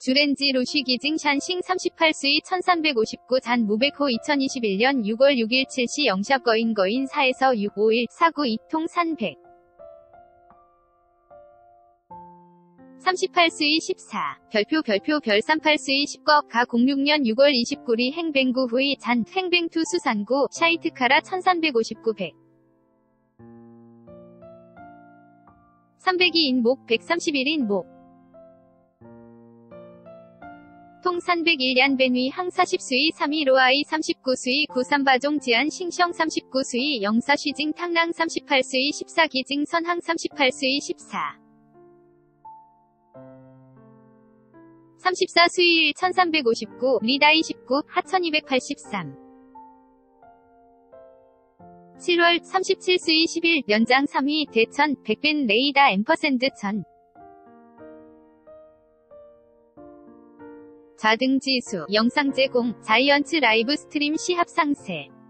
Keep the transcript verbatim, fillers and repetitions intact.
주렌지 로쉬 기징 샨싱 삼십팔 수위 천삼백오십구 잔 무백호 이천이십일년 유월 육일 칠 시 영샤 거인 거인 사에서 육 오일 사구 이통 산 백 삼십팔 수위 십사 별표 별표 별 삼십팔 수위 십구 가 공육년 유월 이십구일 행뱅구 후이 잔 행뱅투 수산구 샤이트카라 천삼백오십구 백 삼백이 인목 백삼십일 인목 통산 백일 얀벤위 항 사십 수위 삼이 로아이 삼십구 수위 구삼바종 지안 싱셩 삼십구 수위 영사 쉬징 탕랑 삼십팔 수위 십사 기징 선항 삼십팔 수위 십사 삼십사 수위 천삼백오십구 리다이 십구 하 천이백팔십삼 칠월 삼십칠 수위 십일 연장 삼 위 대천 백빈 레이다 앰퍼샌드 천 자등지수 영상 제공 자이언츠 라이브 스트림 시합 상세